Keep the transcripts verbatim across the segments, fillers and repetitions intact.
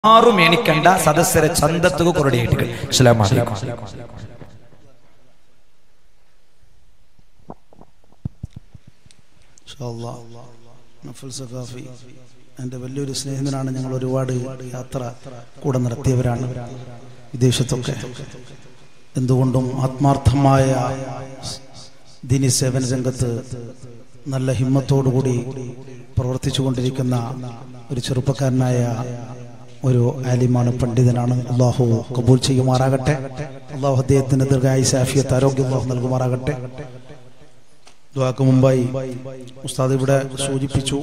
ആറും എണിക്കണ്ട സദസ്സരെ ചന്തത്തുക കൊറടിയായിട്ട് അസ്സലാമു അലൈക്കും. എൻ്റെ വലിയൊരു സ്നേഹിതനാണ്. ഞങ്ങൾ ഒരുപാട് യാത്ര കൂടെ നടത്തിയവരാണ് വിദേശത്തൊക്കെ. എന്തുകൊണ്ടും ആത്മാർത്ഥമായ ദീനി സേവന രംഗത്ത് നല്ല ഹിമ്മത്തോടുകൂടി പ്രവർത്തിച്ചു കൊണ്ടിരിക്കുന്ന ഒരു ചെറുപ്പക്കാരനായ ഒരു ആലിമാണ്, പണ്ഡിതനാണ്. അള്ളാഹു കബൂൽ ചെയ്യുമാറാകട്ടെ. അള്ളാഹു അദ്ദേഹത്തിന് ദീർഘായുസ്സ് ആഫിയത്ത് ആരോഗ്യം അള്ളാഹു നൽകുമാറാകട്ടെ. ദുആക്ക് മുമ്പായി ഉസ്താദ് ഇവിടെ സൂചിപ്പിച്ചു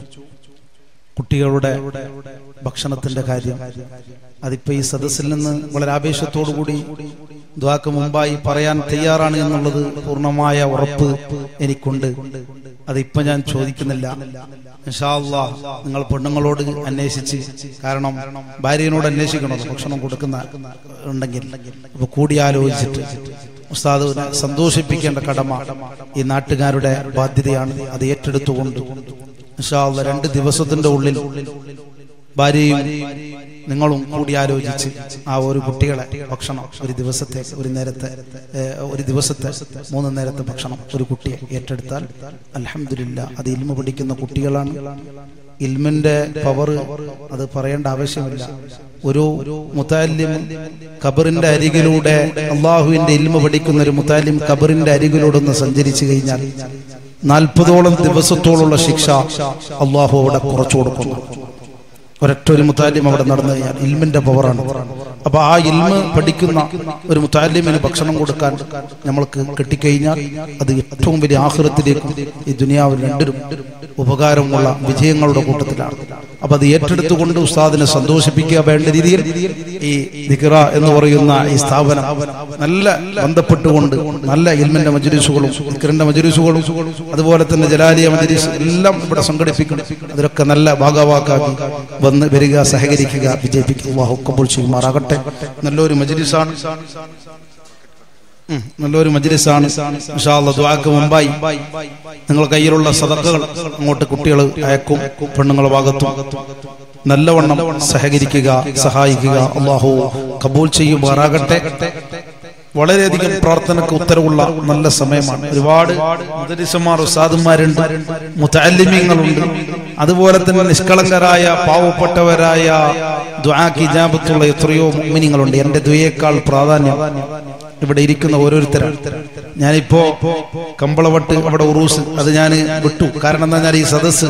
കുട്ടികളുടെ ഭക്ഷണത്തിന്റെ കാര്യം. അതിപ്പോ ഈ സദസ്സിൽ നിന്ന് വളരെ ആവേശത്തോടുകൂടി ദുആക്ക് മുമ്പായി പറയാൻ തയ്യാറാണ് എന്നുള്ളത് പൂർണ്ണമായ ഉറപ്പ് എനിക്കുണ്ട്. അതിപ്പോ ഞാൻ ചോദിക്കുന്നില്ല. ഇൻഷാ അല്ലാഹ് നിങ്ങൾ പെണ്ണുങ്ങളോട് അന്വേഷിച്ച്, കാരണം ഭാര്യനോട് അന്വേഷിക്കണം ഭക്ഷണം കൊടുക്കുന്ന ഉണ്ടെങ്കിൽ, അപ്പൊ കൂടിയാലോചിച്ചിട്ട് ഉസ്താദിനെ സന്തോഷിപ്പിക്കേണ്ട കടമ ഈ നാട്ടുകാരുടെ ബാധ്യതയാണ്. അത് ഏറ്റെടുത്തുകൊണ്ട് ഇൻഷാ അല്ലാഹ് രണ്ട് ദിവസത്തിന്റെ ഉള്ളിൽ ഭാര്യയും നിങ്ങളും കൂടിയാലോചിച്ച് ആ ഒരു കുട്ടികളെ ഭക്ഷണം ഒരു ദിവസത്തെ ഒരു നേരത്തെ ഒരു ദിവസത്തെ മൂന്ന് നേരത്തെ ഭക്ഷണം ഒരു കുട്ടിയെ ഏറ്റെടുത്താൽ അൽഹംദുലില്ലാ അത് ഇൽമ പഠിക്കുന്ന കുട്ടികളാണ്. ഇൽമിന്റെ പവർ അത് പറയേണ്ട ആവശ്യമില്ല. ഒരു മുതഅല്ലിം ഖബറിന്റെ അരികിലൂടെ അള്ളാഹുവിന്റെ ഇൽമ പഠിക്കുന്ന ഒരു മുതഅല്ലിം ഖബറിന്റെ അരികിലൂടെ ഒന്ന് സഞ്ചരിച്ചു കഴിഞ്ഞാൽ നാൽപ്പതോളം ദിവസത്തോളുള്ള ശിക്ഷ അള്ളാഹു അവിടെ കുറച്ചു കൊടുക്കുന്നു. ഒരൊറ്റ ഒരു മുതഅല്ലിം അവിടെ നടന്നു കഴിഞ്ഞാൽ ഇൽമിന്റെ പവറാണ്. അപ്പൊ ആ ഇൽമ പഠിക്കുന്ന ഒരു മുതഅല്ലിമിന് ഭക്ഷണം കൊടുക്കാൻ നമ്മൾക്ക് കിട്ടിക്കഴിഞ്ഞാൽ അത് ഏറ്റവും വലിയ ആഖിറത്തിലേക്കും ഈ ദുനിയാവിൽ രണ്ടിനും ഉപകാരമുള്ള വിജയങ്ങളുടെ കൂട്ടത്തിലാണ്. അപ്പൊ അത് ഏറ്റെടുത്തുകൊണ്ട് ഉസ്താദിനെ സന്തോഷിപ്പിക്കുക. വേണ്ട രീതിയിൽ ഈ ദിക്റ എന്ന് പറയുന്ന ഈ സ്ഥാപനം നല്ല ബന്ധപ്പെട്ടുകൊണ്ട് നല്ല ഇൽമിന്റെ മജ്ലിസുകളും ദിക്റിന്റെ മജ്ലിസുകളും അതുപോലെ തന്നെ ജലാലിയ മജ്ലിസ് എല്ലാം ഇവിടെ സംഘടിപ്പിക്കണം. അതിലൊക്കെ നല്ല ഭാഗവാക്കാക്കി വന്ന് വരിക, സഹകരിക്കുക, വിജയിപ്പിക്കുക. അല്ലാഹു ഖബൂൽ ചെയ്യുമാറാകട്ടെ. നല്ലൊരു മജ്ലിസാണ്, നല്ലൊരു മജ്ലിസാണ്. ഇൻഷാ അല്ലാഹ് ദുആക്ക് മുമ്പായി നിങ്ങൾ കയ്യിലുള്ള സദഖകൾ അങ്ങോട്ട് കുട്ടികൾ അയക്കും. പെണ്ണുങ്ങളുടെ ഭാഗത്തും നല്ലവണ്ണം സഹകരിക്കുക, സഹായിക്കുക. അല്ലാഹു ഖബൂൽ ചെയ്യുമാറാകട്ടെ. വളരെയധികം പ്രാർത്ഥനക്ക് ഉത്തരവുള്ള നല്ല സമയമാണ്. ഒരുപാട് മുദരിസന്മാർ ഉസ്താദുമാരുണ്ട്, മുതഅല്ലിമീങ്ങളുണ്ട്, അതുപോലെ തന്നെ നിഷ്കളങ്കരായ പാവപ്പെട്ടവരായ ദുആക്ക് ഇജാബത്തുള്ള എത്രയോ മുഅ്മിനീങ്ങളുണ്ട്. എന്റെ ദുആയേക്കാൾ പ്രാധാന്യം ഇവിടെ ഇരിക്കുന്ന ഓരോരുത്തരാണ്. ഞാനിപ്പോ കമ്പളവട്ട് അവിടെ ഉറൂസ് അത് ഞാൻ വിട്ടു. കാരണം എന്താ പറഞ്ഞാൽ ഈ സദസ്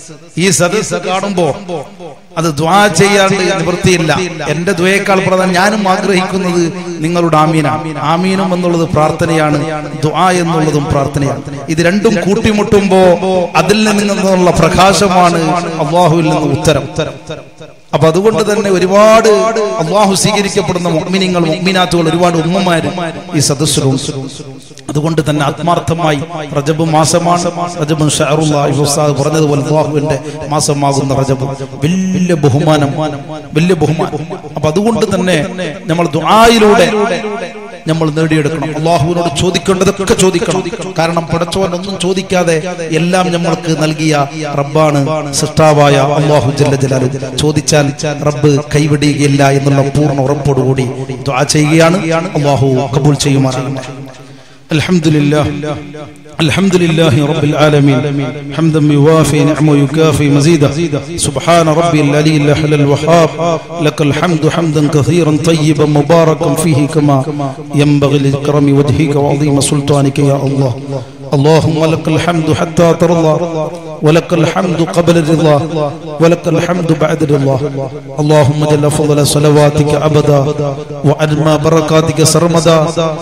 ഈ സദസ് കാണുമ്പോ അത് ദുആ ചെയ്യാണ്ട് നിവൃത്തിയില്ല. എന്റെ ദുആയേക്കാൾ പ്രധാനം ഞാനും ആഗ്രഹിക്കുന്നത് നിങ്ങളുടെ ആമീനാണ്. ആമീനും എന്നുള്ളത് പ്രാർത്ഥനയാണ്, ദുആ എന്നുള്ളതും പ്രാർത്ഥനയാണ്. ഇത് രണ്ടും കൂട്ടിമുട്ടുമ്പോ അതിൽ നിന്നുള്ള പ്രകാശമാണ് അല്ലാഹുവിൽ നിന്ന് ഉത്തരം. അപ്പൊ അതുകൊണ്ട് തന്നെ ഒരുപാട് അല്ലാഹു സ്വീകരിക്കപ്പെടുന്ന മുഅ്മിനീങ്ങൾ മുഅ്മിനാത്തുകൾ ഒരുപാട് ഉമ്മമാരും ഈ സദസ്സിലുണ്ട്. അതുകൊണ്ട് തന്നെ ആത്മാർത്ഥമായി റജബ് മാസമാണ്. റജബ് ഷഅറുല്ലാഹി ഉസ്താദ് പറഞ്ഞതുപോലെ അല്ലാഹുവിന്റെ മാസമാകുന്ന റജബ് വലിയ ബഹുമാനം, വലിയ ബഹുമാനം. അപ്പൊ അതുകൊണ്ട് തന്നെ നമ്മൾ ദുആയിലൂടെ നമ്മൾ നേടിയെടുക്കണം. അള്ളാഹുവിനോട് ചോദിക്കേണ്ടതൊക്കെ ചോദിക്കണം. കാരണം പടച്ചവൻ ഒന്നും ചോദിക്കാതെ എല്ലാം നമ്മൾക്ക് നൽകിയ റബ്ബാണ്, സൃഷ്ടാവായ അല്ലാഹു ജല്ല ജലാലുഹു. ചോദിച്ചാൽ റബ്ബ് കൈവിടുകയില്ല എന്നുള്ള പൂർണ്ണ ഉറപ്പോടുകൂടി ദുആ ചെയ്യുകയാണ്. അല്ലാഹു ഖബൂൽ ചെയ്യുമാറാകട്ടെ. അൽഹംദുലില്ലാഹ് الحمد لله رب العالمين حمدا يوافي نعمه يكافي مزيدا سبحان ربي العلي الأعلى الوهاب لك الحمد حمدا كثيرا طيبا مباركا فيه كما ينبغي لكرم وجهك وعظيم سلطانك يا الله. اللهم لك الحمد حتى ترضى ولك الحمد قبل الرضا ولك الحمد بعد الرضا. اللهم جل فضل صلواتك أبدا وأدمى بركاتك سرمدا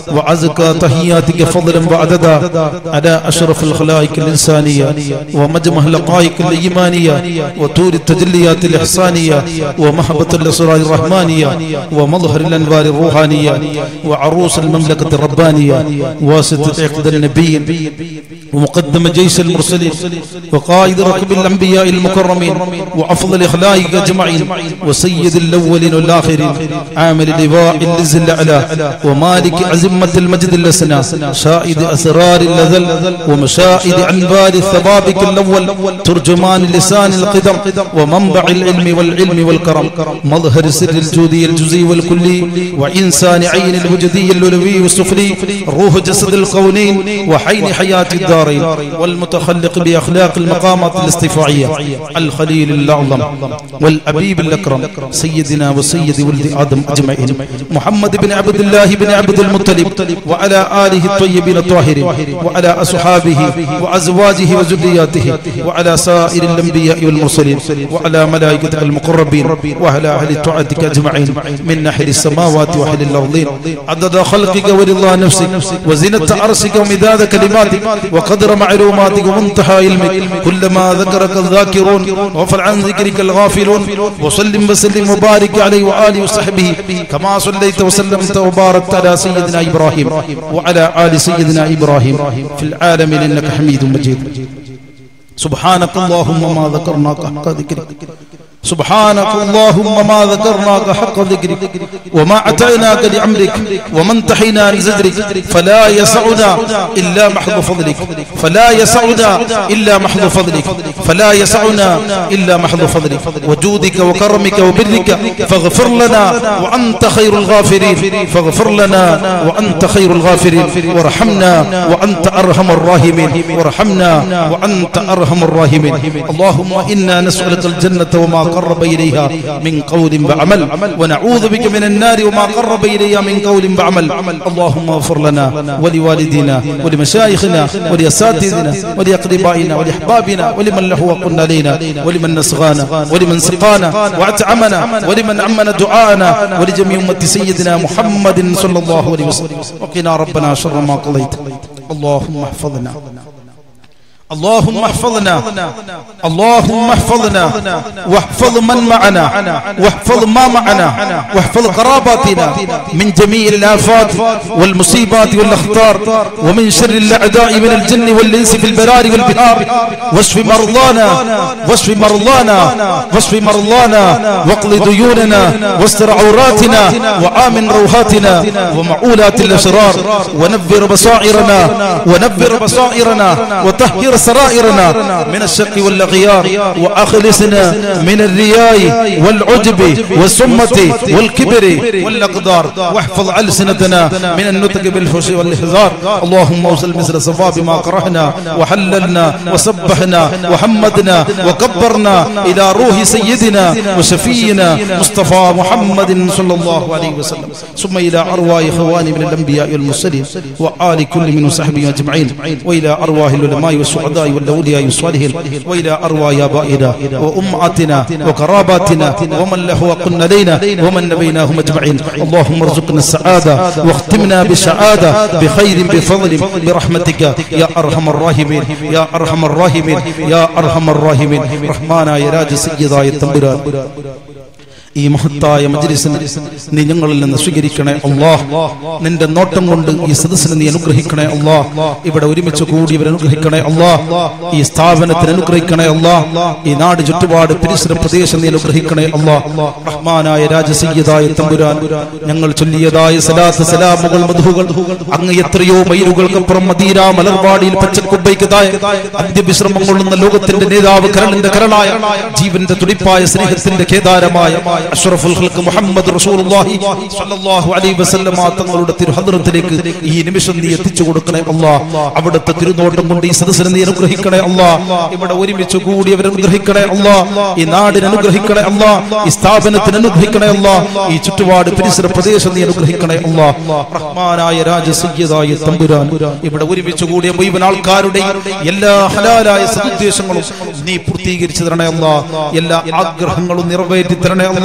وعزك تحياتك فضلا وعددا على أشرف الخلائق الإنسانية ومجمع الحقائق الإيمانية وطور التجليات الإحسانية ومحبة الأسرار الرحمانية ومظهر الأنوار الروحانية وعروس المملكة الربانية واسطة عقد النبي ومقدم جيش المرسلين وقائد ركب الأنبياء المكرمين وأفضل خلائق أجمعين وسيد الأولين والآخرين عامل لواء العز الأعلى ومالك عزمة المجد الأسنى شائد أسرار اللذل ومشائد أنبار الثبابك الأول ترجمان لسان القدم ومنبع العلم والعلم والكرم مظهر سر الجودي الجزئي والكلي وإنسان عين الوجدي العلوي والسفلي روح جسد الكونين وحين حياة الدارين والمتخلق بأخلاق المقامات الاصطفاعية الخليل الأعظم والأبيب الأكرم سيدنا وسيد ولد آدم أجمعين محمد بن عبد الله بن عبد المطلب وعلى آله الطيبين الطاهرين وعلى أصحابه وأزواجه وذرياته وعلى سائر الأنبياء والمرسلين وعلى ملائكة المقربين وعلى أهل طاعتك أجمعين من نحل السماوات وحل الأرضين عدد خلقك ورضا نفسك وزنة عرشك ومداد كلماتك وقدر معلوماتك ومنتهى علمك كلما ذكرك الذاكرون وغفل عن ذكرك الغافلون وسلم وسلم وبارك عليه وآله وصحبه كما صليت وسلمت وباركت على سيدنا إبراهيم وعلى آل سيدنا إبراهيم في العالمين إنك حميد مجيد سبحانك اللهم ما ذكرناك حق ذكرك سبحانك اللهم ما ذكرناك حق ذكرك وما أتيناك لعمرك وما انتحينا لزجرك فلا يسعنا إلا محض فضلك فلا يسعنا إلا محض فضلك فلا يسعنا إلا محض فضلك وجودك وكرمك وبرك فاغفر لنا وأنت خير الغافرين فاغفر لنا وأنت خير الغافرين وارحمنا وأنت أرحم الراحمين وارحمنا وأنت أرحم الراحمين اللهم إنا نسألك الجنة وما قرب إليها من قول وعمل ونعوذ بك من النار وما قرب إليها من قول وعمل اللهم اغفر لنا ولوالدينا ولمشايخنا ولأساتذتنا ولأقربائنا ولأحبابنا ولمن له وقلنا علينا ولمن نسغانا ولمن سقانا وأطعمنا ولمن عمنا دعاءنا ولجميع أمة سيدنا محمد صلى الله عليه وسلم وقنا ربنا شر ما قضيت اللهم احفظنا اللهم احفظنا اللهم احفظنا واحفظ من معنا واحفظ ما معنا واحفظ قراباتنا من جميع الآفات والمصيبات والأخطار ومن شر الأعداء من الجن والإنس في البرار والبحار واشف مرضانا واشف مرضانا واشف مرضانا واقض ديوننا واستر عوراتنا وآمن روحاتنا ومعولات الأشرار ونبر بصائرنا ونبر بصائرنا وطهر سرائرنا من الشق والأغيار وأخلصنا من الرياء والعجب والسمة والكبر والأقدار واحفظ ألسنتنا من النطق بالفحش والإحذار اللهم اوصل مثل صفا بما كرهنا وحللنا وسبحنا وحمدنا وكبرنا إلى روح سيدنا وشفينا مصطفى محمد صلى الله عليه وسلم ثم إلى أرواح إخواني من الأنبياء والمرسلين وآل كل من صحبه أجمعين وإلى أرواح العلماء والسعداء والأولياء الصالحين وإلى أرواح آبائنا وأمهاتنا وقراباتنا ومن له وقلنا لنا ومن نبيناهم أجمعين اللهم ارزقنا السعادة واختمنا بالسعادة بخير بفضل برحمتك يا أرحم الراحمين يا أرحم الراحمين يا أرحم الراحمين رحمانا يا راج سيدا يتمبران ഈ മഹത്തായ മജ്ലിസിനെ നീ ഞങ്ങളിൽ നിന്ന് സ്വീകരിക്കണേ അല്ലാഹ് നിന്റെ നോട്ടം കൊണ്ട് ഈ സദസ്സിനെ നീ അനുഗ്രഹിക്കണേ അല്ലാഹ് ഇവിടെ ഒരുമിച്ച് കൂടിയവരെ അനുഗ്രഹിക്കണേ അല്ലാഹ് ഈ സ്ഥാപനത്തെ അനുഗ്രഹിക്കണേ അല്ലാഹ് ഈ നാട് ചുറ്റുപാട് പരിസര പ്രദേശം നീ അനുഗ്രഹിക്കണേ അല്ലാഹ് റഹ്മാനായ രാജസയ്യിദായ തമ്പുരാൻ ഞങ്ങൾ ചൊല്ലിയതായ സലാത്ത് സലാമുകൾ മദ്ഹുകൾ അങ്ങ് എത്രയോ മൈലുകൾക്കപ്പുറം മദീന മലർവാടിയിൽ പച്ചക്കുബൈക്കതായ അന്ത്യവിശ്രമം കൊള്ളുന്ന ലോകത്തിന്റെ നേതാവ് കരളിന്റെ കരളായ ജീവന്റെ തുടിപ്പായ സ്നേഹത്തിന്റെ കേദാരമായ അഷ്റഫുൽ ഖൽഖ് മുഹമ്മദ് റസൂലുള്ളാഹി സ്വല്ലല്ലാഹു അലൈഹി വസല്ലം തങ്ങളുടെ തിരുഹദ്റത്തിലേക്ക് ഈ നിമിഷം നീ എത്തിച്ചു കൊടുക്കണേ അല്ലാഹ് അവിടുത്തെ തിരുനോട്ടം കൊണ്ട് ഈ സദസ്സിനെ നീ അനുഗ്രഹിക്കണേ അല്ലാഹ് ഇവിടെ ഒരുമിച്ച് കൂടിയവരെ അനുഗ്രഹിക്കണേ അല്ലാഹ് ഈ നാടിനെ അനുഗ്രഹിക്കണേ അല്ലാഹ് ഈ സ്ഥാപനത്തിനെ അനുഗ്രഹിക്കണേ അല്ലാഹ് ഈ ചുറ്റുപാട് പരിസര പ്രദേശം നീ അനുഗ്രഹിക്കണേ അല്ലാഹ് റഹ്മാനായ രാജസയ്യിദായ തമ്പുരാൻ ഇവിടെ ഒരുമിച്ച് കൂടിയ മുഴുവൻ ആൾക്കാരുടെ എല്ലാ ഹലാലായ സദുദ്ദേശങ്ങളും നീ പൂർത്തീകരിച്ചു തരണേ അല്ലാഹ് എല്ലാ ആഗ്രഹങ്ങളും നിറവേറ്റി തരണേ അല്ലാഹ്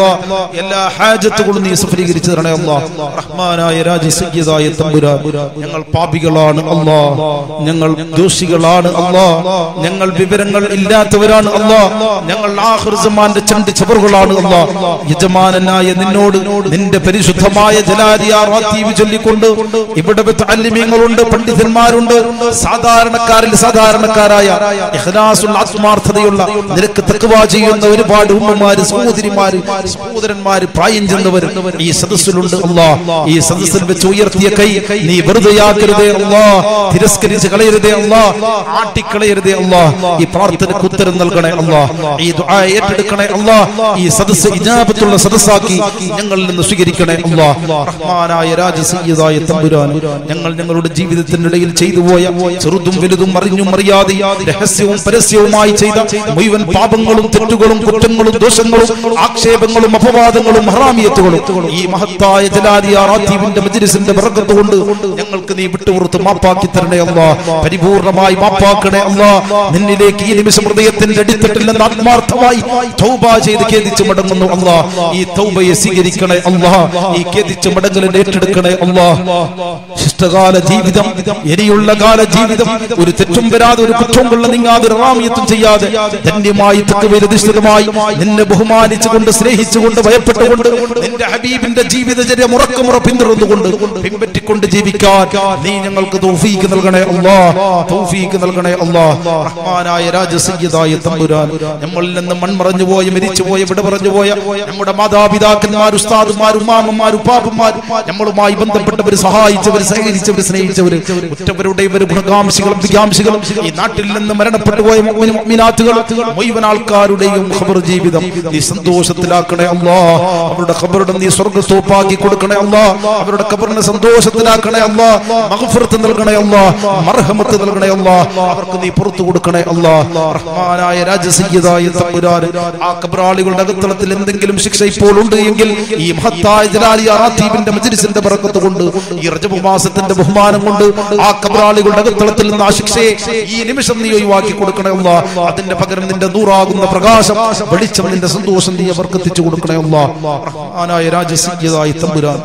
അല്ലാഹ് എല്ലാ ഹാജത്തുകളും നീ സഫലീകരിച്ചു തരണേ അല്ലാഹ് റഹ്മാനായ രാജ സയ്യിദായ തമ്പുരാൻ ഞങ്ങൾ പാപികളാണ് അല്ലാഹ് ഞങ്ങൾ ദോഷികളാണ് അല്ലാഹ് ഞങ്ങൾ വിവരങ്ങൾ ഇല്ലാത്തവരാണ് അല്ലാഹ് ഞങ്ങൾ ആഖിർ സമാന്റെ ചണ്ട് ചവറുകളാണ് അല്ലാഹ് യജമാനനായ നിന്നോട് നിന്റെ പരിശുദ്ധമായ ജലാലിയ റാത്തീബ് ചൊല്ലിക്കൊണ്ട് ഇവിടെ മുതഅല്ലിമീങ്ങളുണ്ട് പണ്ഡിതന്മാരുണ്ട് സാധാരണക്കാരിൽ സാധാരണക്കാരായ ഇഖ്ലാസുൽ ആത്മാർത്ഥതയുള്ള നിനക്ക് തഖ്വ ചെയ്യുന്ന ഒരുപാട് ഉമ്മമാര് സഹോദരിമാര് സഹോദരന്മാര് പ്രായം ചെന്നവർ ഈ സദസ്സിലുണ്ട് അല്ലാഹ് ഈ സദസ്സിൽ വെച്ച് ഉയർത്തിയ കൈ നീ വെറുതെയാക്കരുതേ അല്ലാഹ് തിരസ്കരിച്ച് കളയരുതേ അല്ലാഹ് ആട്ടിക്കളയരുതേ അല്ലാഹ് ഈ പ്രാർത്ഥനയ്ക്ക് ഉത്തരം നൽകണേ അല്ലാഹ് ഈ ദുആ ഏറ്റെടുക്കണേ അല്ലാഹ് ഈ സദസ്സ് ഇജാബത്തുള്ള സദസ്സാക്കി ഞങ്ങളിൽ നിന്ന് സ്വീകരിക്കണേ അല്ലാഹ് റഹ്മാനായ രാജ സയ്യിദായ തമ്പുരാൻ ഞങ്ങൾ ഞങ്ങളുടെ ജീവിതത്തിനിടയിൽ ചെയ്തു പോയ ചെറുതും വലുതും അറിഞ്ഞും അറിയാതെ രഹസ്യവും പരസ്യവുമായി ചെയ്ത മുഴുവൻ പാപങ്ങളും തെറ്റുകളും കുറ്റങ്ങളും ദോഷങ്ങളും ആക്ഷേപങ്ങളും അപവാദങ്ങളും ഹറാമിയത്തുകളും ഈ മഹത്തായ ജലാലിയ റാത്തീബിന്റെ മജ്ലിസിന്റെ ബറക്കത്ത് കൊണ്ട് ഞങ്ങൾക്ക് നീ വിട്ടുപുറത്ത് മാപ്പാക്കി തരണേ അല്ലാഹ് പരിപൂർണമായി മാപ്പാക്കണേ അല്ലാഹ് നിന്നിലേക്ക് ഈ നിമിഷം ഹൃദയത്തിന്റെ അടിത്തട്ടിൽ നിന്ന് ആത്മാർത്ഥമായി തൗബ ചെയ്ത് ഖേദിച്ച് മടങ്ങുന്നു അല്ലാഹ് ഈ തൗബയെ സ്വീകരിക്കണേ അല്ലാഹ് ഈ ഖേദിച്ച് മടങ്ങലിനെ ഏറ്റെടുക്കണേ അല്ലാഹ് ശിഷ്ടകാല ജീവിതം ഇനിയുള്ള കാല ജീവിതം ഒരു തെറ്റും വരാതെ ഒരു കുറ്റവും കൊള്ള നീങ്ങാതെ ഹറാമിയത്തും ചെയ്യാതെ ധന്യമായി തഖ്വയിൽ അധിഷ്ഠിതമായി നിന്നെ ബഹുമാനിച്ചുകൊണ്ട് സ്നേഹിച്ചുകൊണ്ട് ഭയപ്പെട്ടുകൊണ്ട് നിന്റെ ഹബീബിന്റെ ജീവിതചര്യ മുറക്കുമുറ പിന്തുടർന്നുകൊണ്ട് പിൻപറ്റിക്കൊണ്ട് ജീവിക്കാൻ നീ ഞങ്ങൾക്ക് തൗഫീഖ് നൽകണേ അല്ലാഹ് തൗഫീഖ് നൽകണേ അല്ലാഹ് റഹ്മാനായ രാജ സയ്യിദായ തമ്പുരാൻ നമ്മളിൽ നിന്ന് മൺമറഞ്ഞു പോയ മരിച്ചു പോയ വിട പറഞ്ഞു പോയ നമ്മുടെ മാതാപിതാക്കന്മാർ ഉസ്താദുമാർ ഉമ്മാമ്മമാർ ഉപ്പാപ്പന്മാർ നമ്മളുമായി ബന്ധപ്പെട്ടവർ സഹായിച്ചവർ സഹകരിച്ചവർ സ്നേഹിച്ചവർ ഉറ്റവരുടെ ഇവർ ഗുണകാംക്ഷികളും വികാംക്ഷികളും ഈ നാട്ടിൽ നിന്ന് മരണപ്പെട്ടു പോയ മുഅ്മിനാത്തുകൾ മുഴുവൻ ആൾക്കാരുടെയും ഖബർ ജീവിതം നീ സന്തോഷത്തിലാക്കണേ അല്ലാഹ് അവരുടെ ഖബറിനെ നീ സ്വർഗ്ഗത്തോപ്പാക്കി കൊടുക്കണേ അല്ലാഹ് അവരുടെ ഖബറിനെ സന്തോഷത്തിലാക്കണേ അല്ലാഹ് മഗ്ഫിറത്ത് നൽകണേ അല്ലാഹ് മർഹമത്ത് നൽകണേ അല്ലാഹ് അവർക്ക് നീ പുറത്തു കൊടുക്കണേ അല്ലാഹ് റഹ്മാനായ രാജ സയ്യിദായ തമ്പുരാൻ ആ ഖബറാളികളുടെ അകത്തളത്തിൽ എന്തെങ്കിലും ശിക്ഷ ഇപ്പോൾ ഉണ്ട് എങ്കിൽ ഈ മഹത്തായ ജലാലിയ റാത്തീബിന്റെ മജ്ലിസിന്റെ ബറക്കത്ത് കൊണ്ട് ഈ റജബ് മാസത്തിന്റെ ബഹുമാനം കൊണ്ട് ആ ഖബറാളികളുടെ അകത്തളത്തിൽ നിന്ന് ആ ശിക്ഷയെ ഈ നിമിഷം നീ ഒഴിവാക്കി കൊടുക്കണേ അല്ലാഹ് അതിന്റെ പകരം നിന്റെ നൂറാകുന്ന പ്രകാശം വെളിച്ചം നിന്റെ സന്തോഷം നീ അവർക്ക് എത്തിച്ചു കൊടുക്കണേ അല്ലാഹ് റഹ്മാനായ രാജ സയ്യിദായ തമ്പുരാൻ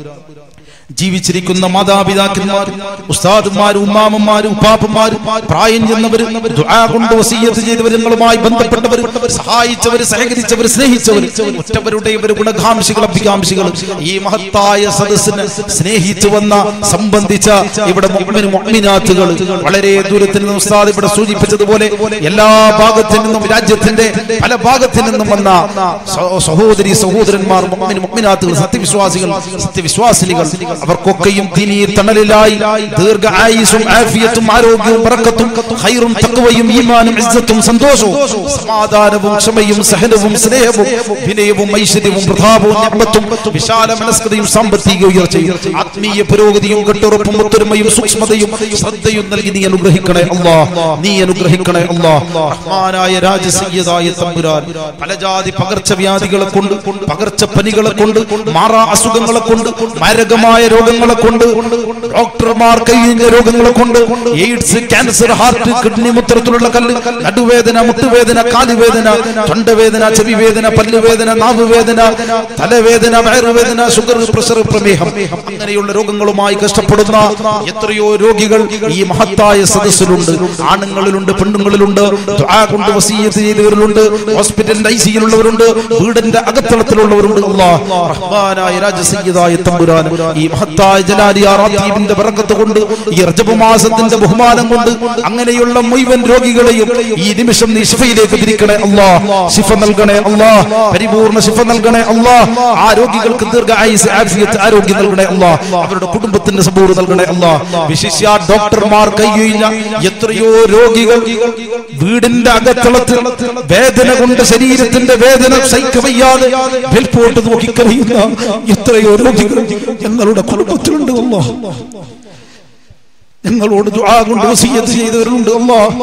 ജീവിച്ചിരിക്കുന്ന മാതാപിതാക്കന്മാർ ഉസ്താദുമാർ ഉമ്മാമ്മമാർ ഉപ്പാപ്പന്മാർ പ്രായം ചെന്നവർ ദുആ കൊണ്ട് വസിയ്യത്ത് ചെയ്തവർ ഞങ്ങളുമായി ബന്ധപ്പെട്ടവർ സഹായിച്ചവർ സഹകരിച്ചവർ സ്നേഹിച്ചവർ ഉറ്റവരുടെ ഇവർ ഗുണകാംക്ഷികൾ അഭികാംക്ഷികൾ ഈ മഹത്തായ സദസ്സിനെ സ്നേഹിച്ചു വന്ന സംബന്ധിച്ച ഇവിടെ മുഅ്മിൻ മുഅ്മിനാത്തുകൾ വളരെ ദൂരത്തിൽ നിന്ന് ഉസ്താദ് ഇവിടെ സൂചിപ്പിച്ചതുപോലെ എല്ലാ ഭാഗത്തു നിന്നും രാജ്യത്തിന്റെ പല ഭാഗത്തു നിന്നും വന്ന സഹോദരി സഹോദരന്മാർ മുഅ്മിൻ മുഅ്മിനാത്തുകൾ സത്യവിശ്വാസികൾ സത്യവിശ്വാസിനികൾ അവർക്കൊക്കെയും ദീനീ തണലിലായി ദീർഘ ആയുസ്സും ആഫിയത്തും ആരോഗ്യവും ബറക്കത്തും ഖൈറും തഖ്വയും ഈമാനും ഇസ്സത്തും സന്തോഷവും സമാധാനവും ക്ഷമയും സഹനവും സ്നേഹവും വിനയവും ഐശ്വര്യവും പ്രതാപവും നിഅമത്തും വിശാല മനസ്കതയും സാമ്പത്തിക ഉയർച്ചയും ആത്മീയ പുരോഗതിയും കെട്ടുറപ്പും ഒത്തൊരുമയും സൂക്ഷ്മതയും ശ്രദ്ധയും നൽകി നീ അനുഗ്രഹിക്കണേ അല്ലാഹ് നീ അനുഗ്രഹിക്കണേ അല്ലാഹ് റഹ്മാനായ രാജ സയ്യിദായ തമ്പുരാൻ പല ജാതി പകർച്ചവ്യാധികളെ കൊണ്ട് പകർച്ചപ്പനികളെ കൊണ്ട് മാറാ അസുഖങ്ങളെ കൊണ്ട് മാരകമായ രോഗങ്ങളെ കൊണ്ട് ഡോക്ടർമാർ കൈയിഞ്ഞ രോഗങ്ങളെ കൊണ്ട് എയ്ഡ്സ് ക്യാൻസർ ഹാർട്ട് കിഡ്നി മൂത്രത്തിലുള്ള കല്ല് നടുവേദന മുട്ടുവേദന കാലുവേദന തൊണ്ടവേദന ചെവിവേദന പല്ലുവേദന നാവുവേദന തലവേദന വയറുവേദന ഷുഗർ പ്രഷർ പ്രമേഹം അങ്ങനെയുള്ള രോഗങ്ങളുമായി കഷ്ടപ്പെടുന്ന എത്രയോ രോഗികൾ ഈ മഹത്തായ സദസ്സിലുണ്ട് ആണുങ്ങളിലുണ്ട് പെണ്ണുങ്ങളിലുണ്ട് ദുആ കൊണ്ട് വസിയ്യത്ത് ചെയ്തവരിലുണ്ട് ഹോസ്പിറ്റലിന്റെ ഐസിയുള്ളവരുണ്ട് വീടിന്റെ അകത്തളത്തിലുള്ളവരുണ്ട് അല്ലാഹ് റഹ്മാനായ രാജ സയ്യിദായ തമ്പുരാൻ ഈ മഹത്തായ ജലാലിയ റാത്തീബിന്റെ ബറക്കത്ത് കൊണ്ട് ഈ റജബ് മാസത്തിന്റെ ബഹുമാനം കൊണ്ട് അങ്ങനെയുള്ള മുഴുവൻ രോഗികളെയും ഈ നിമിഷം നീ ശിഫയിലേക്ക് തിരിക്കണേ അല്ലാഹ് ശിഫ നൽകണേ അല്ലാഹ് പരിപൂർണ്ണ ശിഫ നൽകണേ അല്ലാഹ് ആ രോഗികൾക്ക് ദീർഘ ആയുസ് ആഫിയത്ത് ആരോഗ്യം നൽകണേ അല്ലാഹ് അവരുടെ കുടുംബത്തിന്റെ സബൂർ നൽകണേ അല്ലാഹ് വിശിഷ്യ ഡോക്ടർമാർ കൈയൊഴിഞ്ഞ എത്രയോ രോഗികൾ വീടിന്റെ അകത്തളത്തിൽ വേദന കൊണ്ട് ശരീരത്തിന്റെ വേദന സഹിക്കവയ്യാതെ വെൽപോട്ട് നോക്കി കരയുന്ന എത്രയോ രോഗികൾ ഞങ്ങളുടെ കുടുംബത്തിലുണ്ട് അല്ലാഹ് ഞങ്ങളോട് ദുആ കൊണ്ട് വസിയ്യത്ത് ചെയ്തവരുണ്ട് അല്ലാഹ്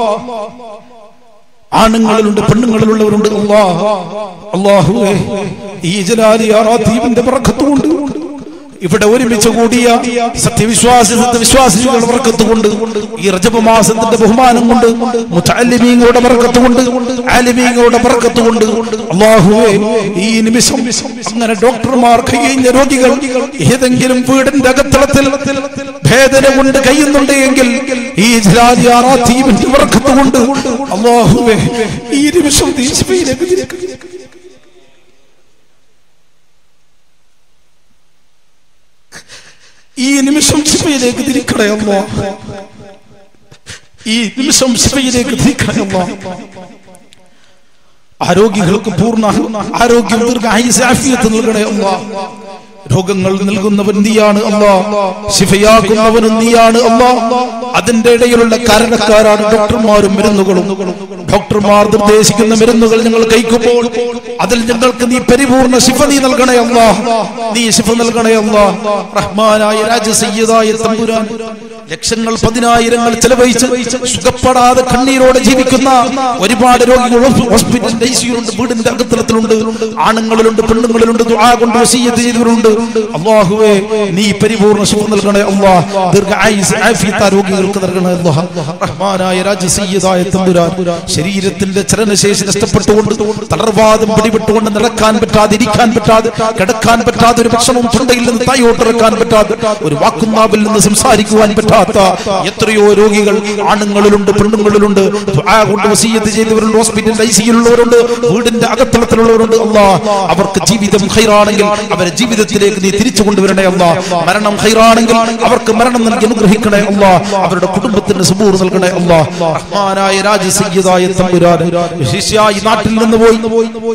ആണുങ്ങളിലുണ്ട് പെണ്ണുങ്ങളിലുള്ളവരുണ്ട് അല്ലാഹ് അല്ലാഹുവേ ഈ ജലാലിയ റാത്തീബിന്റെ ബറക്കത്ത് കൊണ്ട് ഇവിടെ ഒരുമിച്ച് കൂടിയ സത്യവിശ്വാസി സത്യവിശ്വാസികളുടെ ബർക്കത്ത് കൊണ്ട് ഈ റജബ് മാസത്തിന്റെ ബഹുമാനം കൊണ്ട് മുതഅല്ലിമീങ്ങളുടെ ബർക്കത്ത് കൊണ്ട് ആലിമീങ്ങളുടെ ബർക്കത്ത് കൊണ്ട് അല്ലാഹുവേ ഈ നിമിഷം അങ്ങനെ ഡോക്ടർമാർ കഴിഞ്ഞ രോഗികൾ ഏതെങ്കിലും വീടിന്റെ അകത്തളത്തിൽ വേദന കൊണ്ട് കഴിയുന്നുണ്ട് എങ്കിൽ ഈ ജലാലിയാറാത്തീമിന്റെ ബർക്കത്ത് കൊണ്ട് അല്ലാഹുവേ ഈ നിമിഷം ഈ നിമിഷം ശിഫയിലേക്ക് തിരിക്കണേ അല്ലാഹ് ഈ നിമിഷം ശിഫയിലേക്ക് തിരിക്കണേ അല്ലാഹ് ആരോഗ്യങ്ങൾക്ക് പൂർണ്ണ ആരോഗ്യം ദീർഘായുസ്സ് ആഫിയത്ത് നൽകണേ അല്ലാഹ് രോഗങ്ങൾ നൽകുന്നവൻ നീയാണ് അല്ലാഹ് ശിഫയാക്കുന്നവനും നീയാണ് അല്ലാഹ് അതിന്റെ ഇടയിലുള്ള കാരണക്കാരാണ് ഡോക്ടർമാരും മരുന്നുകളും ഡോക്ടർമാർ നിർദ്ദേശിക്കുന്ന മരുന്നുകൾ ഞങ്ങൾ കഴിക്കുമ്പോൾ അതിൽ ഞങ്ങൾക്ക് നീ പരിപൂർണ്ണ ശിഫ നീ നൽകണേ അല്ലാഹ് നീ ശിഫ നൽകണേ അല്ലാഹ് റഹ്മാനായ രാജസയ്യിദായ തമ്പുരാൻ ലക്ഷങ്ങൾ പതിനായിരങ്ങൾ ചെലവഴിച്ച് സുഖപ്പെടാതെ കണ്ണീരോടെ ജീവിക്കുന്ന ഒരുപാട് രോഗികൾ ഹോസ്പിറ്റലിന്റെ ഐസിയുണ്ട് വീടിന്റെ അകത്തളത്തിലുണ്ട് ആണുങ്ങളിലുണ്ട് പെണ്ണുങ്ങളിലുണ്ട് ദുആ കൊണ്ട് വസിയ്യത്ത് ചെയ്തവരുണ്ട് അല്ലാഹുവേ നീ പരിപൂർണ്ണ ശിഫ നൽകണേ അല്ലാഹ് ദീർഘായുസ്സ് ആഫിയത്ത് രോഗികൾക്ക് നൽകണേ അല്ലാഹ് റഹ്മാനായ രാജസയ്യിദായ തമ്പുരാൻ ശരീരത്തിന്റെ ചലനശേഷി നഷ്ടപ്പെട്ടുകൊണ്ട് തളർവാദം പിടിപെട്ടുകൊണ്ട് നടക്കാൻ പറ്റാതെ ഇരിക്കാൻ പറ്റാതെ കിടക്കാൻ പറ്റാതെ ഒരു ഭക്ഷണവും തൊണ്ടയിൽ നിന്ന് തായോട്ടിറക്കാൻ പറ്റാതെ ഒരു വാക്കും നാവിൽ നിന്ന് സംസാരിക്കുവാൻ പറ്റാത്ത എത്രയോ രോഗികൾ ആണുങ്ങളിലുണ്ട് പെണ്ണുങ്ങളിലുണ്ട് ദുആ കൊണ്ട് വസിയ്യത്ത് ചെയ്തവരുണ്ട് ഹോസ്പിറ്റലിൽ ഐസിയുള്ളവരുണ്ട് വീടിന്റെ അകത്തളത്തിലുള്ളവരുണ്ട് അല്ലാഹ് അവർക്ക് ജീവിതം ഖൈറാണെങ്കിൽ അവരെ ജീവിതത്തിലേക്ക് നീ തിരിച്ചു കൊണ്ടുവരണേ അല്ലാഹ് മരണം ഖൈറാണെങ്കിൽ അവർക്ക് മരണം നൽകി അനുഗ്രഹിക്കണേ അല്ലാഹ് അവരുടെ കുടുംബത്തിന് സുബൂർ നൽകണേ അല്ലാഹ് റഹ്മാനായ രാജസയ്യിദായ തമ്പുരാൻ ശിഷ്യായി നാട്ടിൽ നിന്ന് പോയി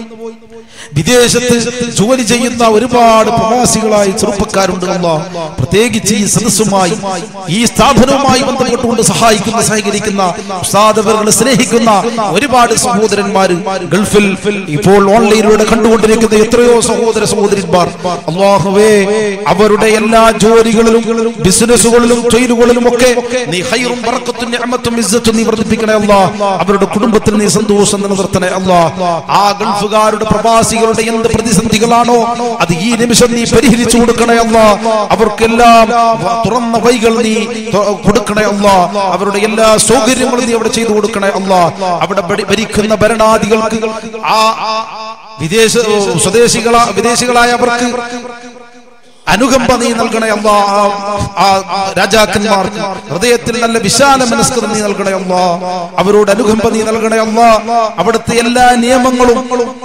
വിദേശത്ത് ജോലി ചെയ്യുന്ന ഒരുപാട് പ്രവാസികളായ ചെറുപ്പക്കാരുണ്ട് അല്ലാഹ് പ്രത്യേകിച്ച് ഈ സദസ്സുമായി ഈ സ്ഥാപനവുമായി ബന്ധപ്പെട്ടുകൊണ്ട് സഹായിക്കുന്ന സഹകരിക്കുന്ന ഉസ്താദുകളെ സ്നേഹിക്കുന്ന ഒരുപാട് സഹോദരന്മാര് ഗൾഫിൽ ഇപ്പോൾ ഓൺലൈനിലൂടെ കണ്ടുകൊണ്ടിരിക്കുന്ന എത്രയോ സഹോദര സഹോദരിമാർ അല്ലാഹുവേ അവരുടെ എല്ലാ ജോലികളിലും ബിസിനസ്സുകളിലും തൊഴിലുകളിലും ഒക്കെ നീ ഖൈറും ബറക്കത്തും നിഅമത്തും ഇസ്സത്തും നീ വർദ്ധിപ്പിക്കണേ അല്ലാഹ് അവരുടെ കുടുംബത്തിൽ നീ സന്തോഷം നിലനിർത്തണേ അല്ലാഹ് ആ ഗൾഫുകാരുടെ പ്രവാസികളുടെ എന്ത് പ്രതിസന്ധികളാണോ അത് ഈ നിമിഷം നീ പരിഹരിച്ചു കൊടുക്കണേ അല്ലാഹ് അവർക്കെല്ലാം തുറന്ന വഴികൾ നീ കൊടുക്കണേ അല്ലാഹ് അവരുടെ എല്ലാ സൗകര്യങ്ങളും നീ അവിടെ ചെയ്തു കൊടുക്കണേ അല്ലാഹ് അവിടെ ഭരിക്കുന്ന ഭരണാധികൾക്ക് ആ വിദേശ സ്വദേശികളാ വിദേശികളായ അവർക്ക് അനുകമ്പ നീ നൽകണേ അല്ലാഹ് ആ രാജാക്കന്മാർക്ക് ഹൃദയത്തിൽ നല്ല വിശാല മനസ്കത നീ നൽകണേ അല്ലാഹ് അവരോട് അനുകമ്പ നീ നൽകണേ അല്ലാഹ് അവിടുത്തെ എല്ലാ നിയമങ്ങളും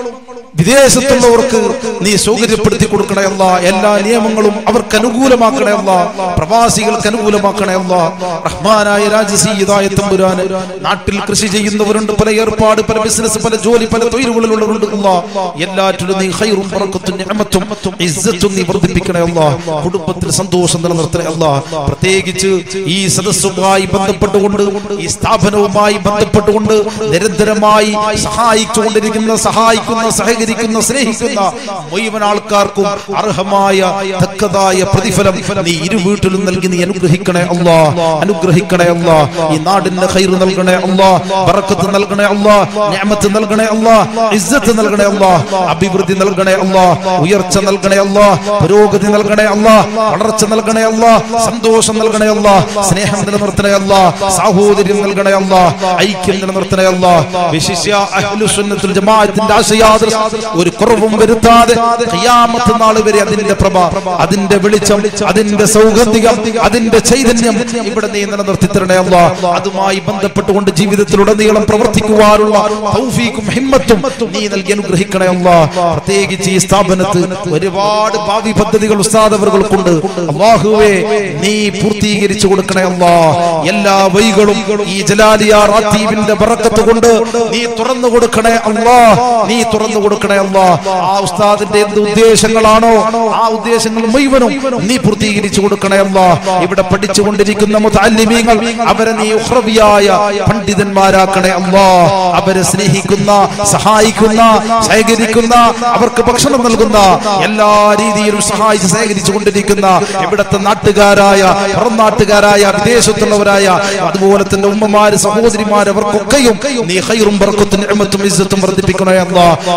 വിദേശത്തുള്ളവർക്ക് നീ സൗകര്യപ്പെടുത്തി കൊടുക്കണേ അല്ലാഹ് എല്ലാ നിയമങ്ങളും അവർക്ക് അനുകൂലമാക്കണേ അല്ലാഹ് പ്രവാസികൾക്ക് അനുകൂലമാക്കണേ അല്ലാഹ് റഹ്മാനായ രാജസയ്യിദായ തമ്പുരാൻ നാട്ടിൽ കൃഷി ചെയ്യുന്നവരുണ്ട് പല ഏർപ്പാട് പല ബിസിനസ് പല ജോലി പല തൊഴിലുകളിലുള്ളവരുണ്ട് അല്ലാഹ് എല്ലാറ്റിലും നീ ഖൈറും ബറക്കത്തും നിഅമത്തും ഇസ്സത്തും നീ വർദ്ധിപ്പിക്കണേ അല്ലാഹ് കുടുംബത്തിൽ സന്തോഷം നിലനിർത്തണേ അല്ലാഹ് പ്രത്യേകിച്ച് ഈ സദസ്സുമായി ബന്ധപ്പെട്ടുകൊണ്ട് ഈ സ്ഥാപനവുമായി ബന്ധപ്പെട്ടുകൊണ്ട് നിരന്തരമായി സഹായിച്ചുകൊണ്ടിരിക്കുന്ന സഹായിക്കുന്ന സഹകരിക്കുന്ന സ്നേഹിക്കുന്ന മുഴുവൻ ആൾക്കാർക്കും അർഹമായ തക്കതായ പ്രതിഫലം നീ ഇരു വീട്ടിലും നൽകി നീ അനുഗ്രഹിക്കണേ അല്ലാഹ് അനുഗ്രഹിക്കണേ അല്ലാഹ് ഈ നാടിന് ഖൈർ നൽകണേ അല്ലാഹ് ബറക്കത്ത് നൽകണേ അല്ലാഹ് നിഅമത്ത് നൽകണേ അല്ലാഹ് ഇസ്സത്ത് നൽകണേ അല്ലാഹ് അഭിവൃദ്ധി നൽകണേ അല്ലാഹ് ഉയർച്ച നൽകണേ അല്ലാഹ് പുരോഗതി നൽകണേ അല്ലാഹ് വളർച്ച നൽകണേ അല്ലാഹ് സന്തോഷം നൽകണേ അല്ലാഹ് സ്നേഹം നിലനിർത്തണേ അല്ലാഹ് സാഹോദര്യം നൽകണേ അല്ലാഹ് ഐക്യം നിലനിർത്തണേ അല്ലാഹ് വിശിഷ്യ അഹ്ലുസ് സുന്നത്തുൽ ജമാഅത്തിന്റെ ആശയാദർശ ഒരു കുറവും വരുത്താതെ ഖിയാമത്ത് നാൾ വരെ അതിന്റെ പ്രഭ അതിന്റെ വെളിച്ചം അതിന്റെ സൗഗന്ധികം അതിന്റെ ചൈതന്യം ഇവിടെ നീ നിലനിർത്തി തരണേ അല്ലാഹ് അതുമായി ബന്ധപ്പെട്ടുകൊണ്ട് ജീവിതത്തിലുടനീളം പ്രവർത്തിക്കുവാനുള്ള തൗഫീഖും ഹിമ്മത്തും നീ നൽകി അനുഗ്രഹിക്കണേ അല്ലാഹ് പ്രത്യേകിച്ച് ഈ സ്ഥാപനത്ത് ഒരുപാട് ഭാവി പദ്ധതികൾ ഉസ്താദ് അവർക്കുണ്ട് അല്ലാഹുവേ നീ പൂർത്തീകരിച്ചു കൊടുക്കണേ അല്ലാഹ് എല്ലാ വഴികളും ഈ ജലാലിയ റാത്തീബിന്റെ ബറക്കത്ത് കൊണ്ട് നീ തുറന്നു കൊടുക്കണേ അല്ലാഹ് നീ തുറന്നു കൊടുക്കണേ അല്ലാഹ് ആ ഉസ്താദിന്റെ എന്ത് ഉദ്ദേശങ്ങളാണോ ആ ഉദ്ദേശങ്ങൾ മുഴുവനും നീ പൂർത്തീകരിച്ചു കൊടുക്കണേ അല്ലാഹ് ഇവിടെ പഠിച്ചുകൊണ്ടിരിക്കുന്ന മുതഅല്ലിമീങ്ങൾ അവരെ നീ ഉഖ്റവിയായ പണ്ഡിതന്മാരാക്കണേ അല്ലാഹ് അവരെ സ്നേഹിക്കുന്ന സഹായിക്കുന്ന സഹകരിക്കുന്ന അവർക്ക് ഭക്ഷണം നൽകുന്ന എല്ലാ രീതിയിലും സഹായിച്ച് സഹകരിച്ചു കൊണ്ടിരിക്കുന്ന ഇവിടുത്തെ നാട്ടുകാരായ പുറംനാട്ടുകാരായ വിദേശത്തുള്ളവരായ അതുപോലെ തന്നെ ഉമ്മമാര് സഹോദരിമാര് അവർക്കൊക്കെയും നീ ഖൈറും ബറക്കത്തും നിഅമത്തും ഇസ്സത്തും വർദ്ധിപ്പിക്കണേ അല്ലാഹ് അവരുടെ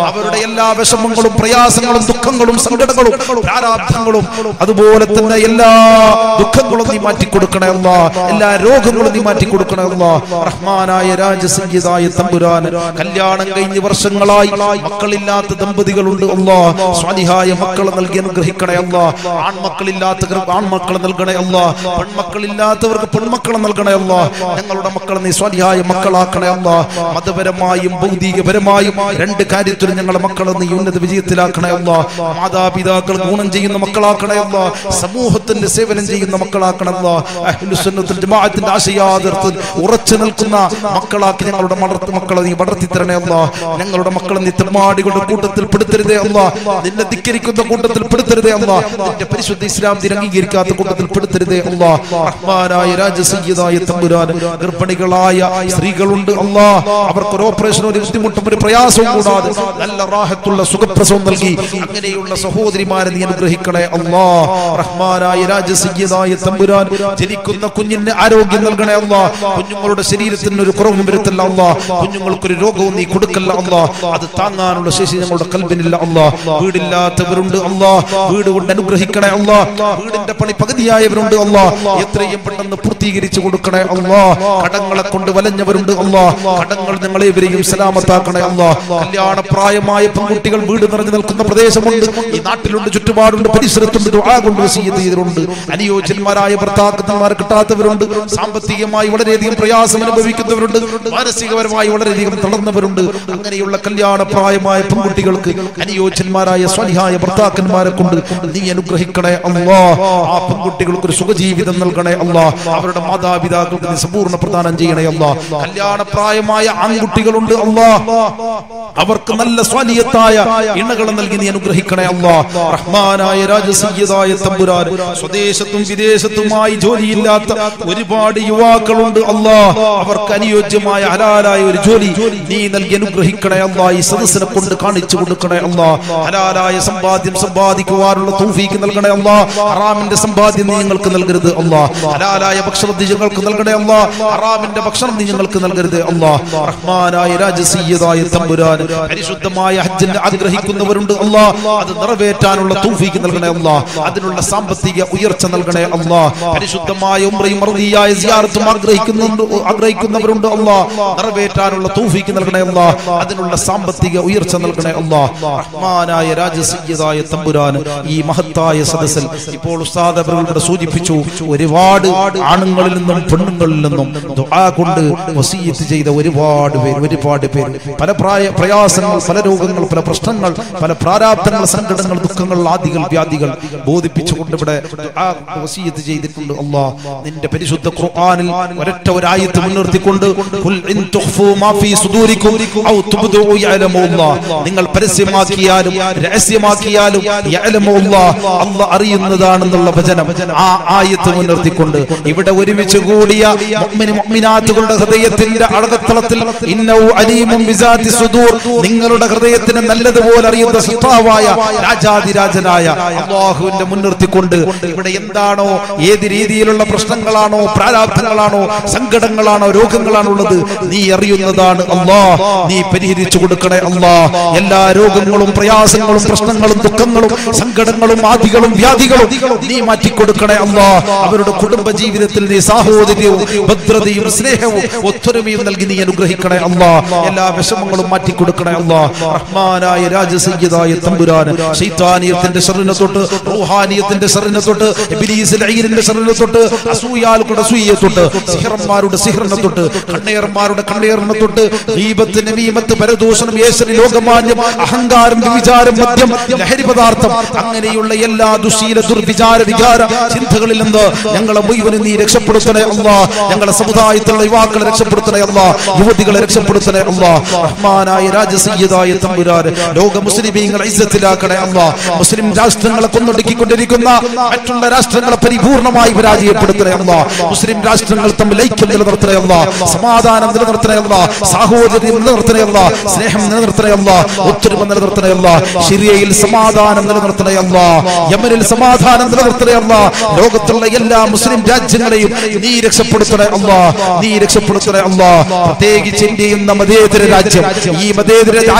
എല്ലാ വിഷമങ്ങളും പ്രയാസങ്ങളും ദുഃഖങ്ങളും സങ്കടങ്ങളും പ്രാരാബ്ധങ്ങളും അതുപോലെ തന്നെ എല്ലാ ദുഃഖങ്ങളും നീ മാറ്റി കൊടുക്കണേ അല്ലാഹ്. എല്ലാ രോഗങ്ങളും നീ മാറ്റി കൊടുക്കണേ അല്ലാഹ്. റഹ്മാനായ രാജസയ്യിദായ തമ്പുരാൻ, കല്യാണം കഴിഞ്ഞ് വർഷങ്ങളായി മക്കളില്ലാത്ത ദമ്പതികളുണ്ട് അല്ലാഹ്. സ്വാലിഹായ മക്കളെ നൽകി അനുഗ്രഹിക്കണേ അല്ലാഹ്. ആൺമക്കളില്ലാത്തവർക്ക് ആൺമക്കളെ നൽകണേ അല്ലാഹ്. പെൺമക്കളില്ലാത്തവർക്ക് പെൺമക്കളെ നൽകണേ അല്ലാഹ്. ഞങ്ങളുടെ മക്കളെ നീ സ്വാലിഹായ മക്കളാക്കണേ അല്ലാഹ്. മതപരമായും ഭൗതികപരമായും രണ്ട് കാര്യത്തിലും ഞങ്ങളുടെ മക്കളെ നീ ഉന്നത വിജയത്തിലാക്കണേ അല്ലാഹ്. മാതാപിതാക്കൾ ഗുണം ചെയ്യുന്ന മക്കളാക്കണേ അല്ലാഹ്. സമൂഹത്തിന്റെ സേവനം ചെയ്യുന്ന മക്കളാക്കണേ അല്ലാഹ്. അഹ്ലുസുന്നത്തുൽ ജമാഅത്തിന്റെ ആശയാദർശത്തിൽ ഉറച്ചു നിൽക്കുന്ന മക്കളാക്കി ഞങ്ങളുടെ വളർത്ത മക്കളെ നീ വളർത്തി തരണേ അല്ലാഹ്. ഞങ്ങളുടെ മക്കളെ നീ തെമ്മാടികളുടെ കൂട്ടത്തിൽ പെടുത്തരുതേ അല്ലാഹ്. നിന്നെ ധിക്കരിക്കുന്ന കൂട്ടത്തിൽ പെടുത്തരുതേ അല്ലാഹ്. നിന്റെ പരിശുദ്ധ ഇസ്ലാം ദിനം അംഗീകരിക്കാത്ത കൂട്ടത്തിൽ പെടുത്തരുതേ അല്ലാഹ്. റഹ്മാനായ രാജസയ്യിദായ തമ്പുരാൻ, ഗർഭിണികളായ സ്ത്രീകളുണ്ട് അല്ലാഹ്. അവർക്ക് ഒരു ഓപ്പറേഷൻ, ഒരു ബുദ്ധിമുട്ടും ഒരു പ്രയാസവും കൂടാതെ നല്ല റാഹത്തുള്ള സുഖപ്രസവം നൽകി അങ്ങനെയുള്ള സഹോദരിമാരെ നീ അനുഗ്രഹിക്കണേ അല്ലാഹ്. റഹ്മാനായ രാജസയ്യിദായ തമ്പുരാൻ, ജനിക്കുന്ന കുഞ്ഞിന് ആരോഗ്യം നൽകണേ അല്ലാഹ്. കുഞ്ഞുങ്ങളുടെ ശരീരത്തിന് ഒരു കുറവും വരുത്തല്ല അല്ലാഹ്. കുഞ്ഞുങ്ങൾക്കൊരു രോഗവും നീ കൊടുക്കല്ല അല്ലാഹ്. അത് താങ്ങാനുള്ള ശേഷി ഞങ്ങളുടെ കൽബിനില്ല അല്ലാഹ്. വീടില്ലാത്തവരുണ്ട് അല്ലാഹ്, വീട് കൊണ്ട് അനുഗ്രഹിക്കണേ അല്ലാഹ്. വീടിന്റെ പണി പകുതിയായവരുണ്ട് അല്ലാഹ്, എത്രയും പെട്ടെന്ന് പൂർത്തീകരിച്ചു കൊടുക്കണേ അല്ലാഹ്. കടങ്ങളെ കൊണ്ട് വലഞ്ഞവരുണ്ട് അല്ലാഹ്, കടങ്ങൾ ഞങ്ങളെ ഇവരെയും സലാമത്താക്കണേ അല്ലാഹ്. കല്യാണ പ്രായമായ പെൺകുട്ടികൾ വീട് നിറഞ്ഞു നിൽക്കുന്ന പ്രദേശമുണ്ട്, ഈ നാട്ടിലുണ്ട്, ചുറ്റുപാടുണ്ട്, പരിസരത്തുണ്ട്, ദുആ കൊണ്ട് വസിയ്യത്ത് ചെയ്തവരുണ്ട്. അനുയോജ്യന്മാരായ ഭർത്താക്കന്മാരെ കിട്ടാത്തവരുണ്ട്, സാമ്പത്തികമായി വളരെയധികം പ്രയാസം അനുഭവിക്കുന്നവരുണ്ട്, മാനസികപരമായി വളരെയധികം തളർന്നവരുണ്ട്. അങ്ങനെയുള്ള കല്യാണ പ്രായമായ പെൺകുട്ടികൾക്ക് അനുയോജ്യന്മാരായ സ്വാലിഹായ ഭർത്താക്കന്മാരെ കൊണ്ട് നീ അനുഗ്രഹിക്കണേ അല്ലാഹ്. ആ പെൺകുട്ടികൾക്ക് ഒരു സുഖജീവിതം നൽകണേ അല്ലാഹ്. അവരുടെ മാതാപിതാക്കൾക്ക് നീ സമ്പൂർണ്ണ പ്രദാനം ചെയ്യണേ അല്ലാഹ്. കല്യാണ പ്രായമായ ആൺകുട്ടികളുണ്ട് അല്ലാഹ്, അവർക്ക് നല്ല സ്വാലിഹത്തായ ഇണകളെ നൽകി നീ അനുഗ്രഹിക്കണേ അല്ലാഹ്. റഹ്മാനായ രാജസയ്യിദായ തമ്പുരാൻ, സ്വദേശത്തും വിദേശത്തുമായി ജോലിയില്ലാത്ത ഒരുപാട് യുവാക്കളുണ്ട് അല്ലാഹ്. അവർക്ക് അനുയോജ്യമായ ഹലാലായ ഒരു ജോലി നീ നൽകി അനുഗ്രഹിക്കണേ അല്ലാഹ്. ഈ സദസ്സിനെ കൊണ്ട് കാണിച്ചു കൊടുക്കണേ അല്ലാഹ്. ഹലാലായ സമ്പാദ്യം സമ്പാദിക്കുവാനുള്ള തൗഫീഖ് നൽകണേ അല്ലാഹ്. ഹറാമിന്റെ സമ്പാദ്യം നീ ഞങ്ങൾക്ക് നൽകരുത് അല്ലാഹ്. ഹലാലായ ഭക്ഷണം നീ ഞങ്ങൾക്ക് നൽകണേ അല്ലാഹ്. ഹറാമിന്റെ ഭക്ഷണം നീ ഞങ്ങൾക്ക് നൽകരുത് അല്ലാഹ്. റഹ്മാനായ രാജസയ്യിദായ തമ്പുരാൻ, പരിശുദ്ധമായ ഹജ്ജിനെ ആഗ്രഹിക്കുന്നവരുണ്ട് അല്ലാഹ്, അത് നിറവേറ്റാനുള്ള തൗഫീഖ് നൽകണേ അല്ലാഹ്. അതിനുള്ള സാമ്പത്തിക ഉയർച്ച നൽകണേ അല്ലാഹ്. പരിശുദ്ധമായ ഉംറയും മർദിയായ സിയാറത്തും ആഗ്രഹിക്കുന്നുണ്ട് ആഗ്രഹിക്കുന്നവരുണ്ട് അല്ലാഹ്, നിറവേറ്റാനുള്ള തൗഫീഖ് നൽകണേ അല്ലാഹ്. അതിനുള്ള സാമ്പത്തിക ഉയർച്ച നൽകണേ അല്ലാഹ്. റഹ്മാനായ രാജസയ്യിദായ തമ്പുരാൻ, ഈ മഹത്തായ സദസ്സിൽ ഇപ്പോൾ ഉസ്താദ് അവരുടെ സൂചിപ്പിച്ചു, ഒരുപാട് ആണുങ്ങളിൽ നിന്നും പെണ്ണുങ്ങളിൽ നിന്നും ദുആ കൊണ്ട് വസിയ്യത്ത് ചെയ്ത ഒരുപാട് പേര് ഒരുപാട് പേര് പല പ്രായ പ്രയാസങ്ങൾ, പല രോഗങ്ങൾ, പല പ്രശ്നങ്ങൾ, പല പ്രാരാബ്ധങ്ങൾ, സങ്കടങ്ങൾ, ദുഃഖങ്ങൾ, ആദികൾ, വ്യാധികൾ ബോധിപ്പിച്ചുകൊണ്ട് ഇവിടെ ദുആ വസിയ്യത്ത് ചെയ്തിട്ടുണ്ട് അല്ലാഹ്. നിന്റെ പരിശുദ്ധ ഖുർആനിൽ ഒരൊറ്റ ഒരായത്ത് മുൻനിർത്തിക്കൊണ്ട്, ഖുൽ ഇൻ തുഖ്ഫൂ മാ ഫീ സുദൂരിക്കും ഔ തുബ്ദൂ യഅലമുല്ലാഹ്, നിങ്ങൾ പരസ്യമാക്കിയാലും രഹസ്യമാക്കിയാലും യഅലമുല്ലാഹ്, അല്ലാഹ് അറിയുന്നതാണെന്നുള്ള വചനം, ആ ആയത്ത് മുൻനിർത്തിക്കൊണ്ട് ഇവിടെ ഒരുമിച്ച് കൂടിയ മുഅ്മിൻ മുഅ്മിനാത്തുകളുടെ ഹൃദയത്തിന്റെ അളകത്തളത്തിൽ ഇന്നഹു അലീമുൻ ബിസാതി സുദൂർ, നിങ്ങളുടെ ഹൃദയത്തിന് നല്ലതുപോലെ അറിയുന്ന സത്താവായ രാജാതിരാജനായ അല്ലാഹുവിന്റെ മുൻനിർത്തിക്കൊണ്ട് ഇവിടെ എന്താണോ, ഏത് രീതിയിലുള്ള പ്രശ്നങ്ങളാണോ, പ്രാരാബ്ധങ്ങളാണോ, സങ്കടങ്ങളാണോ, രോഗങ്ങളാണോ ഉള്ളത് നീ അറിയുന്നതാണ് അല്ലാഹ്. നീ പരിഹരിച്ചു കൊടുക്കണേ അല്ലാഹ്. എല്ലാ രോഗങ്ങളും പ്രയാസങ്ങളും പ്രശ്നങ്ങളും ദുഃഖങ്ങളും സങ്കടങ്ങളും ആദികളും വ്യാധികളും നീ മാറ്റിക്കൊടുക്കണേ അല്ലാഹ്. അവരുടെ കുടുംബ ജീവിതത്തിൽ നീ സാഹോദര്യവും ഭദ്രതയും സ്നേഹവും ഒത്തൊരുമയും നൽകി നീ അനുഗ്രഹിക്കണേ അല്ലാഹ്. എല്ലാ വിഷമങ്ങളും മാറ്റിക്കൊടുക്കണേ അല്ലാഹ്. റഹ്മാനായ രാജസയ്യിദായ തമ്പുരാൻ, ശൈത്താനിയത്തിന്റെ ശർറിനെ തൊട്ട്, റൂഹാനിയത്തിന്റെ ശർറിനെ തൊട്ട്, ഇബ്ലീസ് ലഈനിന്റെ ശർറിനെ തൊട്ട്, അസൂയാലുകളുടെ അസൂയയെ തൊട്ട്, സിഹ്റന്മാരുടെ സിഹ്റിനെ തൊട്ട്, കണ്ണേർമാരുടെ കണ്ണേറിനെ തൊട്ട്, ഗീബത്ത്, നമീമത്ത്, പരദൂഷണം, യേശരി, ലോകമാന്യം, അഹങ്കാരം, വിചാരം, മദ്യം, ലഹരി പദാർത്ഥം, അങ്ങനെയുള്ള എല്ലാ ദുശീല ദുർവിചാര വികാര ചിന്തകളിൽ നിന്ന് ഞങ്ങളെ മുഴുവനും നീ രക്ഷപ്പെടുത്തണേ അല്ലാഹ്. ഞങ്ങളുടെ സമുദായത്തിലുള്ള യുവാക്കളെ രക്ഷപ്പെടുത്തണേ അല്ലാഹ്. യുവതികളെ രക്ഷപ്പെടുത്തണേ അല്ലാഹ്. റഹ്മാനായ രാജസയ്യിദായ തമ്പുരാൻ, ലോക മുസ്ലിമീങ്ങളെ ഇസ്സത്തിലാക്കണേ അല്ലാഹ്. മുസ്ലിം രാഷ്ട്രങ്ങളെ കൊന്നൊടുക്കിക്കൊണ്ടിരിക്കുന്ന മറ്റുള്ള രാഷ്ട്രങ്ങളെ പരിപൂർണമായി പരാജയപ്പെടുത്തണേ അല്ലാഹ്. മുസ്ലിം രാഷ്ട്രങ്ങൾ തമ്മിൽ ഐക്യം നിലനിർത്തണേ അല്ലാഹ്. സമാധാനം നിലനിർത്തണേ അല്ലാഹ്. സാഹോദര്യം നിലനിർത്തണേ അല്ലാഹ്. സ്നേഹം നിലനിർത്തണേ അല്ലാഹ്. ഒത്തൊരുമ നിലനിർത്തണേ അല്ലാഹ്. സിറിയയിൽ സമാധാനം നിലനിർത്തണേ അല്ലാഹ്. യമനിൽ സമാധാനം നിലനിർത്തണേ അല്ലാഹ്. ലോകത്തുള്ള എല്ലാ മുസ്ലിം രാജ്യങ്ങളെയും നീ രക്ഷപ്പെടുത്തണേ അല്ലാഹ്. നീ രക്ഷപ്പെടുത്തണേ അല്ലാഹ്. പ്രത്യേകിച്ച് ഇന്ത്യ എന്ന മതേതര രാജ്യം, ഈ മതേതര ആയിരം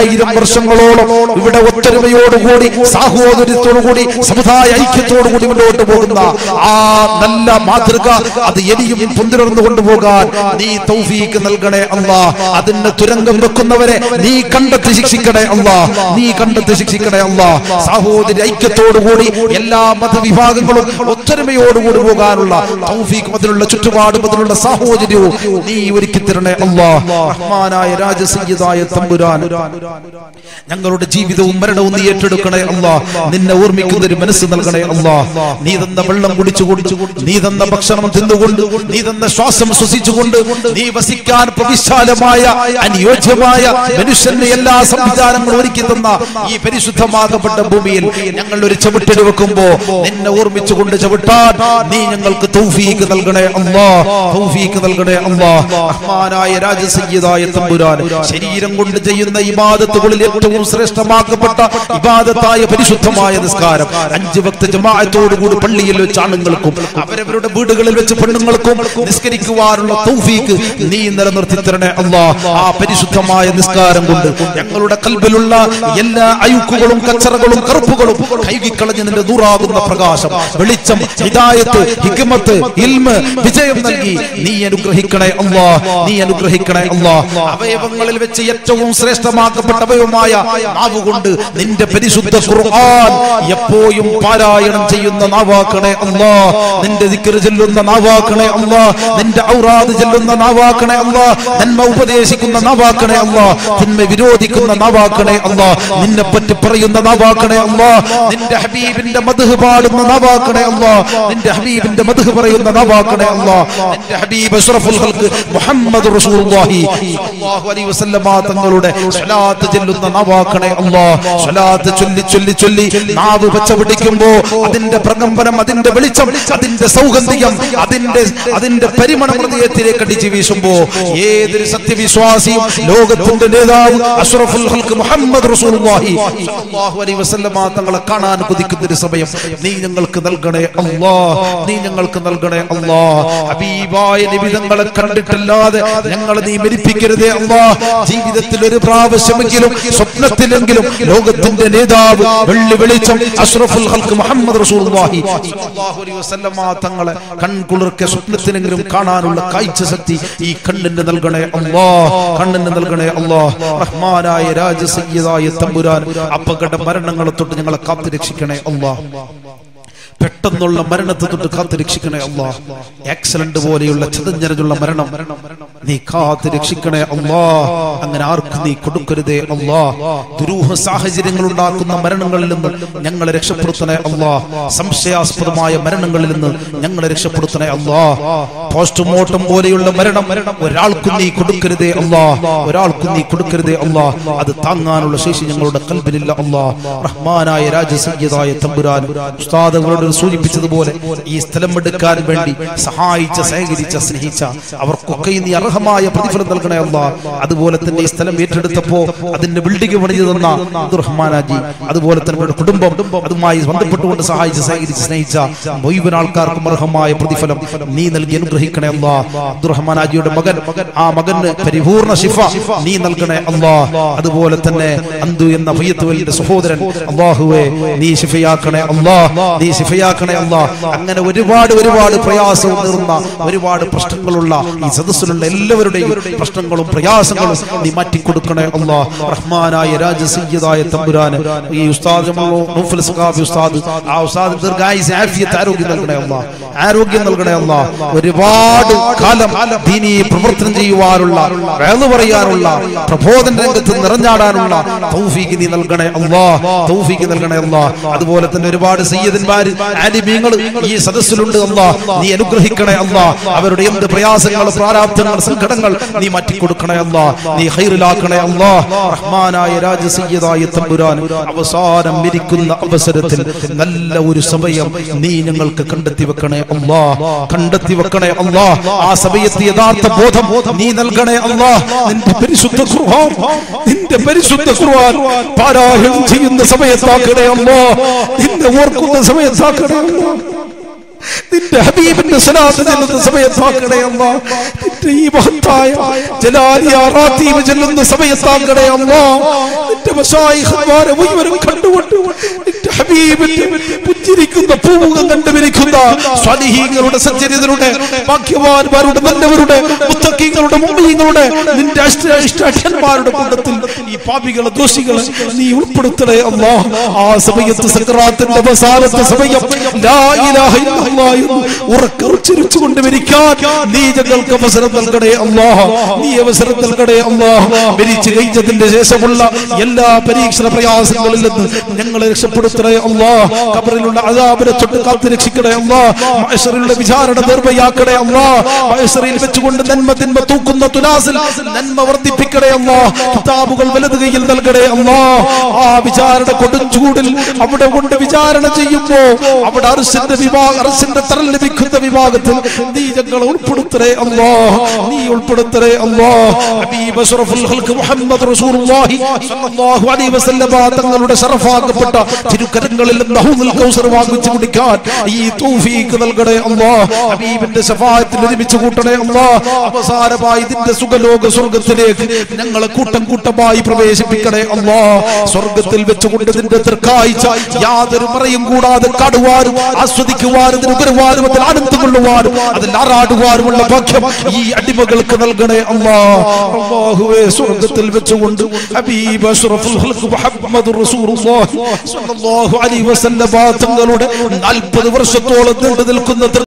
വർഷങ്ങളോളം ഇവിടെ ഒത്തൊരുമയോടുകൂടി സാഹോദര്യത്തോടുകൂടി സമുദായ ഐക്യത്തോടുകൂടി മുന്നോട്ട് പോകുന്ന ആ നല്ല മാതൃക അത് ഇനിയും പിന്തുടർന്നു കൊണ്ടുപോകാൻ നീ തൗഫീഖ് നൽകണേ അല്ലാഹ്. അതിന് തുരങ്കം വെക്കുന്നവരെ നീ കണ്ടെത്തി ശിക്ഷിക്കണേ അല്ലാഹ്. നീ കണ്ടെത്തി ശിക്ഷിക്കണേ അല്ലാഹ്. സഹോദര ഐക്യത്തോടുകൂടി എല്ലാ മതവിഭാഗങ്ങളും ഒത്തൊരുമയോടുകൂടി പോകാനുള്ള തൗഫീഖ്, അതിനുള്ള ചുറ്റുപാടും അതിനുള്ള സാഹോദര്യവും നീ ഒരുക്കി തരണേ അല്ലാഹ്. റഹ്മാനായ രാജസയ്യിദായ തമ്പുരാൻ, ഞങ്ങളുടെ ജീവിതവും മരണവും നീ ഏറ്റെടുക്കണേ അല്ലാഹ്. നിന്നെ ഓർമ്മിക്കുന്ന ഒരു മനസ്സ് നൽകണേ അല്ലാഹ്. നീ തന്ന വെള്ളം കുടിച്ചുകൊണ്ട്, നീ തന്ന ഭക്ഷണം തിന്നുകൊണ്ട്, നീ തന്ന ശ്വാസം ശ്വസിച്ചുകൊണ്ട്, നീ വസിക്കാൻ പ്രവിശാലമായ അനുയോജ്യമായ മനുഷ്യന്റെ എല്ലാ സംവിധാനങ്ങളും ഒരുക്കി തന്ന ഈ പരിശുദ്ധമാകപ്പെട്ട ഭൂമിയിൽ ഞങ്ങൾ ഒരു ചവിട്ടിൽ വെക്കുമ്പോ നിന്നെ ഓർമ്മിച്ചുകൊണ്ട് ചവിട്ടാൻ നീ ഞങ്ങൾക്ക് തൗഫീഖ് നൽകണേ അല്ലാഹ്. തൗഫീഖ് നൽകണേ അല്ലാഹ്. റഹ്മാനായ രാജസയ്യിദായ തമ്പുരാൻ, ശരീരം കൊണ്ട് ചെയ്യുന്ന ഇബാദത്തുകളിൽ ഏറ്റവും ശ്രേഷ്ഠമാക്കപ്പെട്ട ഇബാദത്തായ പരിശുദ്ധമായ നിസ്കാരം അഞ്ച് വക്ത ജമാഅത്തോടുകൂടി പള്ളിയിൽ വെച്ച് ആണുങ്ങൾക്കും അവരവരുടെ വീടുകളിൽ വെച്ച് പെണ്ണുങ്ങൾക്കും നിസ്കരിക്കുവാനുള്ള തൗഫീഖ് നീ നിലനിർത്തി തരണേ അല്ലാഹ്. ആ പരിശുദ്ധമായ നിസ്കാരം കൊണ്ട് ഞങ്ങളുടെ കൽബിലുള്ള എല്ലാ അഴുക്കുകളും കച്ചറകളും കറുപ്പുകളും കൈകിക്കളഞ്ഞ് നിന്റെ നൂറാകുന്ന പ്രകാശം, വെളിച്ചം, ഹിദായത്ത്, ഹിക്മത്ത്, ഇൽമ്, വിജയം നൽകി നീ അനുഗ്രഹിക്കണേ അല്ലാഹ്. നീ അനുഗ്രഹിക്കണേ അല്ലാഹ്. അവയവങ്ങളിൽ വെച്ച് ഏറ്റവും ശ്രേഷ്ഠമാക്കപ്പെട്ട അവയവമായ നാവ് കൊണ്ട് നിന്റെ പരിശുദ്ധ ഖുർആൻ എപ്പോഴും പാരായണം ചെയ്യുന്ന നാവാക്കണേ അല്ലാഹ്. നിന്റെ ദിക്ർ ചൊല്ലുന്ന നാവാക്കണേ അല്ലാഹ്. നിന്റെ ഔറാദ് ചൊല്ലുന്ന നാവാക്കണേ അല്ലാഹ്. നന്മ ഉപദേശിക്കുന്ന നാവാക്കണേ അല്ലാഹ്. തിന്മ വിരോധിക്കുന്ന നാവാക്കണേ അല്ലാഹ്. നിന്നെ പറ്റി പറയുന്ന നാവാക്കണേ അല്ലാഹ്. നിന്റെ ഹബീബിന്റെ മദ്ഹ് പാടുന്ന നാവാക്കണേ അല്ലാഹ്. നിന്റെ ഹബീബിന്റെ മദ്ഹ് പറയുന്ന നാവാക്കണേ അല്ലാഹ്. നിന്റെ ഹബീബ് അഷ്റഫുൽ ഖൽഖ് മുഹമ്മദ് റസൂലുള്ളാഹി സ്വല്ലല്ലാഹു അലൈഹി വസല്ലമ തങ്ങളുടെ സ്വലാത്ത് ചൊല്ലുന്ന നാവാക്കണേ അല്ലാഹ്. സ്വലാത്ത് ചൊല്ലി ചൊല്ലി ചൊല്ലി നാവ് പച്ചപിടിക്കുമ്പോ അതിന്റെ പ്രകമ്പനം, അതിന്റെ വെളിച്ചം, അതിന്റെ സൗഗന്ധികം, അതിന്റെ അതിന്റെ പരിമളം ഹൃദയത്തിലേക്ക് അടിച്ചു വീശുമ്പോ ഏതൊരു സത്യവിശ്വാസിയും ലോകത്തിന്റെ നേതാവ് അഷ്റഫുൽ ഖൽഖ് മുഹമ്മദ് റസൂലുള്ളാഹി സ്വല്ലല്ലാഹു അലൈഹി വസല്ലമ തങ്ങളെ കാണാൻ കൊതിക്കുന്ന ഒരു സമയം നീ ഞങ്ങൾക്ക് നൽകണേ അല്ലാഹ്. നീ ഞങ്ങൾക്ക് നൽകണേ അല്ലാഹ്. ഹബീബായ നബി തങ്ങളെ കണ്ടിട്ടല്ലാതെ ഞങ്ങളെ നീ മരിപ്പിക്കരുതേ അല്ലാഹ്. ജീവിതത്തിൽ ഒരു പ്രാവശ്യമെങ്കിലും സ്വപ്നത്തിലെങ്കിലും ലോകത്തിന്റെ നേതാവ് വെള്ളി വെളിച്ചം അഷ്റഫുൽ ഖൽഖ് മുഹമ്മദ് റസൂലുള്ളാഹി സ്വല്ലല്ലാഹു അലൈഹി വസല്ലമ തങ്ങളെ കൺകുളിർക്കെ സ്വപ്നത്തിലെങ്കിലും കാണാനുള്ള കാഴ്ച ശക്തി ഈ കണ്ണിന് നൽകണേ അല്ലാഹ്. കണ്ണിന് നൽകണേ അല്ലാഹ്. റഹ്മാനായ രാജസയ്യിദായ തമ്പുരാൻ, അപകട മരണങ്ങളെ തൊട്ട് ഞങ്ങളെ കാത്തു രക്ഷിക്കണേ അല്ലാഹ്. പെട്ടെന്നുള്ള മരണത്തെ തൊട്ട് കാത്തു രക്ഷിക്കണേ അല്ലാഹ്. ആക്സിഡന്റ് പോലെയുള്ള ചതഞ്ഞരഞ്ഞുള്ള മരണം നീ കാത്തു രക്ഷിക്കണേ അല്ലാഹ്. അങ്ങനെ ആർക്കും നീ കൊടുക്കരുതേ അല്ലാഹ്. ദുരൂഹ സാഹചര്യങ്ങൾ ഉണ്ടാക്കുന്ന മരണങ്ങളിൽ നിന്ന് ഞങ്ങളെ രക്ഷപ്പെടുത്തണേ അല്ലാഹ്. സംശയാസ്പദമായ മരണങ്ങളിൽ നിന്ന് ഞങ്ങളെ രക്ഷപ്പെടുത്തണേ അല്ലാഹ്. പോസ്റ്റ്മോർട്ടം പോലെയുള്ള മരണം ഒരാൾക്കും നീ കൊടുക്കരുതേ അല്ലാഹ്. ഒരാൾക്കും നീ കൊടുക്കരുതേ അല്ലാഹ്. അത് താങ്ങാനുള്ള ശേഷി ഞങ്ങളുടെ ഖൽബിലില്ല അല്ലാഹ്. റഹ്മാനായ രാജസയ്യിദായ തമ്പുരാൻ, ഉസ്താദുകളോട് സൂചിപ്പിച്ചതുപോലെ ഈ സ്ഥലം എടുക്കാൻ വേണ്ടി സഹായിച്ച, സഹകരിച്ച, സ്നേഹിച്ച അവർക്കൊക്കെ നീ അർഹമായ പ്രതിഫലം നൽകണേ അല്ലാഹ്. അതുപോലെ തന്നെ ഈ സ്ഥലം ഏറ്റെടുത്തപ്പോ അതിന്റെ ബിൽഡിംഗ് പണിതു തന്ന അബ്ദുറഹ്മാനാജി, അതുപോലെ തന്നെ കുടുംബം, അതുമായി ബന്ധപ്പെട്ടുകൊണ്ട് സഹായിച്ച്, സഹകരിച്ച്, സ്നേഹിച്ച മുഴുവൻ ആൾക്കാർക്കും അർഹമായ പ്രതിഫലം നീ നൽകി അനുഗ്രഹിക്കണേ അല്ലാഹ്. അബ്ദുറഹ്മാനാജിയുടെ മകൻ, ആ മകന് പരിപൂർണ ശിഫ നീ നൽകണേ അല്ലാഹ്. അതുപോലെ തന്നെ അന്തു എന്ന ഫയ്യത്തുവലിന്റെ സഹോദരൻ, അല്ലാഹുവേ നീ ശിഫയാക്കണേ അല്ലാഹ്. നീ ശിഫയാക്കണേ അല്ലാഹ്. അങ്ങനെ ഒരുപാട് ഒരുപാട് പ്രയാസവും നേർന്ന ഒരുപാട് പ്രശ്നങ്ങളുള്ള ഈ സദസ്സിലുള്ള എല്ലാവരുടെയും പ്രശ്നങ്ങളും പ്രയാസങ്ങളും നീ മാറ്റിക്കൊടുക്കണേ അല്ലാഹ്. റഹ്മാനായ രാജസയ്യിദായ തമ്പുരാൻ, ഈ ഉസ്താദ് നൗഫൽ സഖാഫി ഉസ്താദ്, ആ ഉസ്താദ് ദീർഘായുസ്സ്, ആഫിയത്ത്, ആരോഗ്യം നൽകണേ അല്ലാഹ്. ആരോഗ്യം നൽകണേ അല്ലാഹ്. ഒരുപാട് കാലം ദീനീ പ്രവർത്തനം ചെയ്യുവാനുള്ള, വഅദ് പറയാനുള്ള, പ്രബോധന രംഗത്ത് നിറഞ്ഞാടാനുള്ള തൗഫീഖ് നീ നൽകണേ അല്ലാഹ്. തൗഫീഖ് നൽകണേ അല്ലാഹ്. അതുപോലെ തന്നെ ഒരുപാട് സയ്യിദന്മാർ, ആലിമീങ്ങൾ ഈ സദസ്സിലുണ്ട് അല്ലാഹ്. നീ അനുഗ്രഹിക്കണേ അല്ലാഹ്. അവരുടെ എന്ത് പ്രയാസങ്ങൾ, പ്രാരാബ്ധങ്ങൾ, സങ്കടങ്ങൾ നീ മാറ്റിക്കൊടുക്കണേ അല്ലാഹ്. നീ ഖൈറിലാക്കണേ അല്ലാഹ്. റഹ്മാനായ രാജസയ്യിദായ തമ്പുരാൻ, അവസാനം മരിക്കുന്ന അവസരത്തിൽ നല്ല ഒരു സമയം നീ ഞങ്ങൾക്ക് കണ്ടെത്തി വെക്കണേ അല്ലാഹ്. കണ്ടെത്തി വെക്കണേ അല്ലാഹ്. ആ സമയത്ത് യഥാർത്ഥ ബോധം നീ നൽകണേ അല്ലാഹ്. നിന്റെ പരിശുദ്ധ ഖുർആൻ, നിന്റെ പരിശുദ്ധ ഖുർആൻ പാരായണം ചെയ്യുന്ന സമയത്താക്കണേ അല്ലാഹ്. നിന്നെ ഓർക്കുന്ന സമയത്താക്കണേ അല്ലാഹ്. നിന്റെ ഹബീബിന്റെ സ്വലാത്ത് ചെല്ലുന്ന സമയത്താക്കണേ അല്ലാഹ്. നിന്റെ ഈ മഹത്തായ ജലാലിയ റാത്തീബ് ചെല്ലുന്ന സമയത്താക്കണേ അല്ലാഹ്. നിന്റെ മശായിഖുമാരെ മുഴുവനും കണ്ടുകൊണ്ട് നിന്റെ ഹബീബിന്റെ പുഞ്ചിരിക്കുന്ന പൂമുഖം കണ്ടുപിരിക്കുന്ന സ്വാലിഹീങ്ങളുടെ സജ്ജനരുടെ ഭാഗ്യവാന്മാരുടെ നല്ലവരുടെ മുത്തഖീങ്ങളുടെ മുഅ്മിനീങ്ങളുടെ നിന്റെ ഇഷ്ടന്മാരുടെ കൂട്ടത്തിൽ ഈ പാപികളെ ദോഷികളെ നീ ഉൾപ്പെടുത്തണേ അല്ലാഹ്. ആ സമയത്ത് സക്രാത്തിന്റെ അവസാനത്തെ സമയം ലാ ഇലാഹ ഇല്ലല്ലാഹ് എന്ന് ഉറക്കെ ഉച്ചരിച്ചുകൊണ്ട് മരിക്കാൻ നീ ഞങ്ങൾക്ക് അവസരം നൽകണേ അല്ലാഹ്. നീ അവസരം നൽകണേ അല്ലാഹ്. മരിച്ചു കഴിഞ്ഞതിന്റെ ശേഷമുള്ള എല്ലാ പരീക്ഷണ പ്രയാസങ്ങളിൽ നിന്ന് ഞങ്ങളെ രക്ഷപ്പെടുത്തണേ അല്ലാഹ്. ഖബറിലുള്ള അദാബിനെ തൊട്ട് കാത്തു രക്ഷിക്കണേ അല്ലാഹ്. മഹ്ശറിലുള്ള വിചാരണ നിർഭയാക്കണേ അല്ലാഹ്. മഹ്ശറിൽ വെച്ചുകൊണ്ട് നന്മ തിന്മ തൂക്കുന്ന തുലാസിൽ നന്മ വർദ്ധിപ്പിക്കണേ അല്ലാഹ്. കിതാബുകൾ വലത് കൈയിൽ നൽകണേ അല്ലാഹ്. ആ വിചാരണ കൊടുംചൂടിൽ അവിടെ കൊണ്ട് വിചാരണ ചെയ്യുമ്പോ അവിടെ അർശിന്റെ വിഭാഗം അർശിന്റെ തറൽ ലഭിക്കുന്ന വിഭാഗത്തിൽ നീ ഞങ്ങളെ ഉൾപ്പെടുത്തണേ അല്ലാഹ്. നീ ഉൾപ്പെടുത്തണേ അല്ലാഹ്. ഹബീബ് അഷ്റഫുൽ ഖൽഖ് മുഹമ്മദ് റസൂലുള്ളാഹി സ്വല്ലല്ലാഹു അലൈഹി വസല്ലം തങ്ങളുടെ ശറഫാക്കപ്പെട്ട തിരുക്കരങ്ങളിൽ നഹുൽ കൗസർ വാങ്ങിച്ചു കുടിക്കാൻ ഈ തൗഫീഖ് നൽകണേ അല്ലാഹ്. ഹബീബിന്റെ ശഫാഅത്തിൽ ഒരുമിച്ച് കൂട്ടണേ അല്ലാഹ്. അവസാനമായി ഇതിന്റെ സുഖലോക സ്വർഗ്ഗത്തിലേക്ക് ഞങ്ങളെ കൂട്ടം കൂട്ടമായി പ്രവേശിപ്പിക്കണേ അല്ലാഹ്. സ്വർഗ്ഗത്തിൽ വെച്ചുകൊണ്ട് ഇതിന്റെ തൃക്കാഴ്ച യാതൊരു മറയും കൂടാതെ കാണുവാനും ആസ്വദിക്കുവാനും നുകരുവാനും അതിൽ ആനന്ദം കൊള്ളുവാനും അതിൽ ആറാടുവാനുമുള്ള ഭാഗ്യം ഈ അടിമകൾക്ക് നൽകണേ അല്ലാഹ്. അല്ലാഹുവേ, സ്വർഗ്ഗത്തിൽ വെച്ചുകൊണ്ട് ഹബീബ് അഷ്റഫുൽ ഖൽഖ് മുഹമ്മദുർ റസൂലുള്ളാഹി സ്വല്ലല്ലാഹു അലൈഹി വസല്ലം തങ്ങളുടെ നാൽപ്പത് വർഷത്തോളം നീണ്ടു നിൽക്കുന്ന